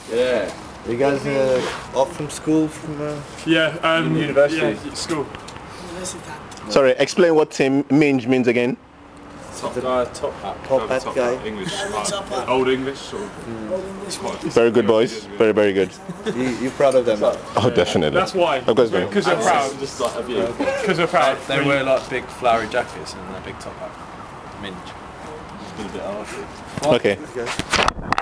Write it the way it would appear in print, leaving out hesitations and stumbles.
Yeah. You guys off from school? University. Yeah, school. Sorry, explain what Team Minge means again. Top guy, top hat. Top hat guy. English. Old English sort of. Very good, boys. Very, very good. You proud of them? Oh, definitely. That's why. Because Because they're proud. Just like a view. Because they're proud. They wear like big flowery jackets and a big top hat. Minge. It's been a bit hard. Okay.